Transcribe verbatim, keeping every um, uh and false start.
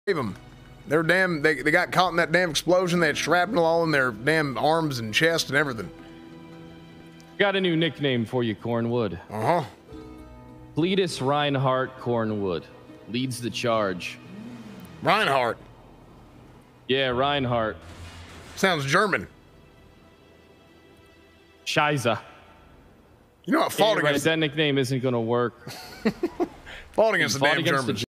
save them. They're damn. They they got caught in that damn explosion. They had shrapnel all in their damn arms and chest and everything. Got a new nickname for you, Cornwood. Uh huh. Cletus Rhinehardt Cornwood leads the charge. Rhinehardt. Yeah, Rhinehardt. Sounds German. Scheiße. You know what? Fought yeah, against right, that nickname isn't going to work. Fought against the damn against Germans. The